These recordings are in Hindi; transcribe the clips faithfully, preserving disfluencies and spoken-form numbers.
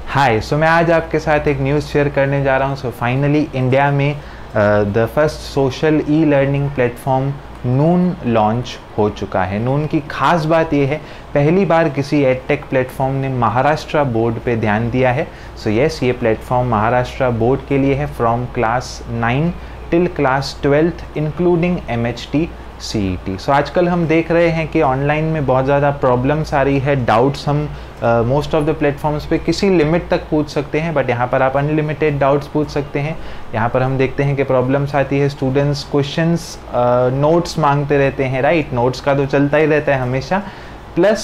हाय, सो मैं आज आपके साथ एक न्यूज़ शेयर करने जा रहा हूँ। सो फाइनली इंडिया में the first social e learning platform Noon launch हो चुका है। नून की खास बात यह है, पहली बार किसी एडटेक प्लेटफॉर्म ने महाराष्ट्र बोर्ड पे ध्यान दिया है। सो यस, ये प्लेटफॉर्म महाराष्ट्र बोर्ड के लिए है from class nine till class twelfth including M H T C E T. So आजकल हम देख रहे हैं कि ऑनलाइन में बहुत ज़्यादा प्रॉब्लम्स आ रही है, डाउट्स हम मोस्ट ऑफ द प्लेटफॉर्म्स पे किसी लिमिट तक पूछ सकते हैं, बट यहाँ पर आप अनलिमिटेड डाउट्स पूछ सकते हैं। यहाँ पर हम देखते हैं कि प्रॉब्लम्स आती है, स्टूडेंट्स क्वेश्चंस नोट्स मांगते रहते हैं, राइट। नोट्स का तो चलता ही रहता है हमेशा, प्लस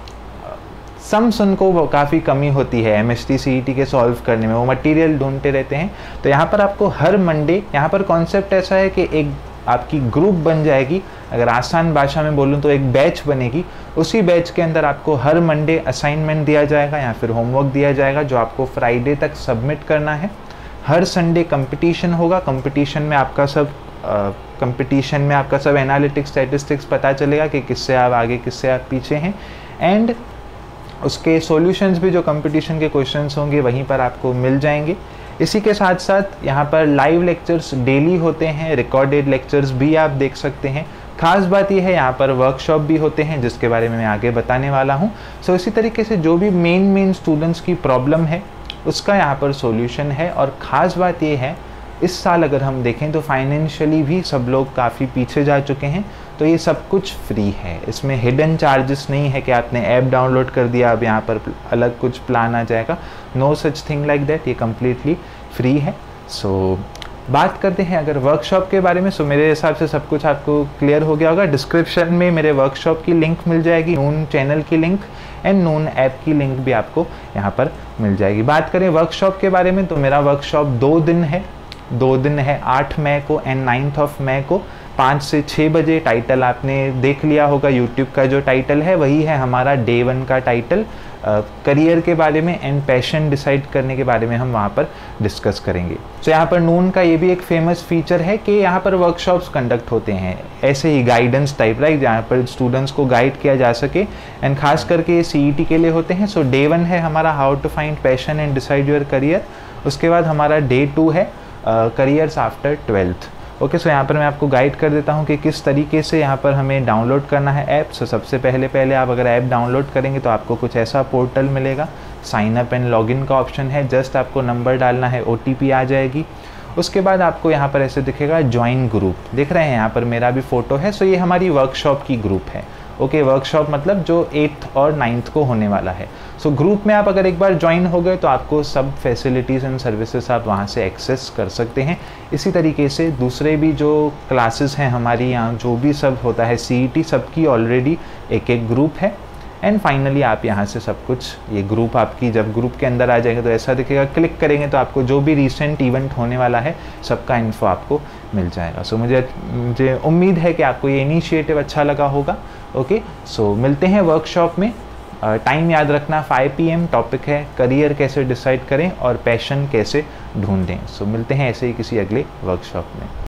सम्स उनको काफ़ी कमी होती है M H T C E T के सॉल्व करने में, वो मटेरियल ढूंढते रहते हैं। तो यहाँ पर आपको हर मंडे, यहाँ पर कॉन्सेप्ट ऐसा है कि एक आपकी ग्रुप बन जाएगी, अगर आसान भाषा में बोलूँ तो एक बैच बनेगी। उसी बैच के अंदर आपको हर मंडे असाइनमेंट दिया जाएगा या फिर होमवर्क दिया जाएगा जो आपको फ्राइडे तक सबमिट करना है। हर संडे कंपटीशन होगा, कंपटीशन में आपका सब कंपटीशन में आपका सब एनालिटिक्स स्टैटिस्टिक्स पता चलेगा कि किससे आप आगे किससे आप पीछे हैं, एंड उसके सॉल्यूशंस भी जो कंपटीशन के क्वेश्चंस होंगे वहीं पर आपको मिल जाएंगे। इसी के साथ साथ यहाँ पर लाइव लेक्चर्स डेली होते हैं, रिकॉर्डेड लेक्चर्स भी आप देख सकते हैं। खास बात यह है, यहाँ पर वर्कशॉप भी होते हैं जिसके बारे में मैं आगे बताने वाला हूँ। सो इसी तरीके से जो भी मेन मेन स्टूडेंट्स की प्रॉब्लम है उसका यहाँ पर सॉल्यूशन है। और ख़ास बात यह है, इस साल अगर हम देखें तो फाइनेंशियली भी सब लोग काफ़ी पीछे जा चुके हैं, तो ये सब कुछ फ्री है। इसमें हिडन चार्जेस नहीं है कि आपने ऐप डाउनलोड कर दिया अब यहाँ पर अलग कुछ प्लान आ जाएगा, no such thing like that, ये कम्प्लीटली फ्री है। सो so, बात करते हैं अगर वर्कशॉप के बारे में। सो so, मेरे हिसाब से सब कुछ आपको क्लियर हो गया होगा। डिस्क्रिप्शन में मेरे वर्कशॉप की लिंक मिल जाएगी, नून चैनल की लिंक एंड नून ऐप की लिंक भी आपको यहाँ पर मिल जाएगी। बात करें वर्कशॉप के बारे में तो मेरा वर्कशॉप दो दिन है दो दिन है आठ मई को एंड नाइन्थ ऑफ मई को पाँच से छः बजे। टाइटल आपने देख लिया होगा, यूट्यूब का जो टाइटल है वही है हमारा डे वन का टाइटल। करियर के बारे में एंड पैशन डिसाइड करने के बारे में हम वहाँ पर डिस्कस करेंगे। तो यहाँ पर नून का ये भी एक फेमस फीचर है कि यहाँ पर वर्कशॉप्स कंडक्ट होते हैं ऐसे ही गाइडेंस टाइप, राइट, जहाँ पर स्टूडेंट्स को गाइड किया जा सके, एंड खास करके ये सी ई टी के लिए होते हैं। सो डे वन है हमारा how to find passion and decide your career. उसके बाद हमारा डे टू है careers after twelfth. Okay, so यहाँ पर मैं आपको गाइड कर देता हूँ कि किस तरीके से यहाँ पर हमें डाउनलोड करना है ऐप। सो सबसे पहले पहले आप अगर ऐप डाउनलोड करेंगे तो आपको कुछ ऐसा पोर्टल मिलेगा, साइन अप एंड लॉगिन का ऑप्शन है, जस्ट आपको नंबर डालना है, ओ टी पी आ जाएगी। उसके बाद आपको यहाँ पर ऐसे दिखेगा ज्वाइन ग्रुप, देख रहे हैं यहाँ पर मेरा भी फोटो है। सो ये हमारी वर्कशॉप की ग्रुप है। ओके, वर्कशॉप मतलब जो एट्थ और नाइन्थ को होने वाला है। सो so, ग्रुप में आप अगर एक बार ज्वाइन हो गए तो आपको सब फैसिलिटीज़ एंड सर्विसेज आप वहाँ से एक्सेस कर सकते हैं। इसी तरीके से दूसरे भी जो क्लासेस हैं हमारी यहाँ, जो भी सब होता है सी ई टी, सबकी ऑलरेडी एक एक ग्रुप है। एंड फाइनली आप यहाँ से सब कुछ, ये ग्रुप आपकी जब ग्रुप के अंदर आ जाएंगे तो ऐसा दिखेगा, क्लिक करेंगे तो आपको जो भी रिसेंट इवेंट होने वाला है सबका इन्फो आपको मिल जाएगा। सो so, मुझे मुझे उम्मीद है कि आपको ये इनिशिएटिव अच्छा लगा होगा। ओके, सो मिलते हैं वर्कशॉप में। टाइम याद रखना फाइव पी एम, टॉपिक है करियर कैसे डिसाइड करें और पैशन कैसे ढूंढें। सो so, मिलते हैं ऐसे ही किसी अगले वर्कशॉप में।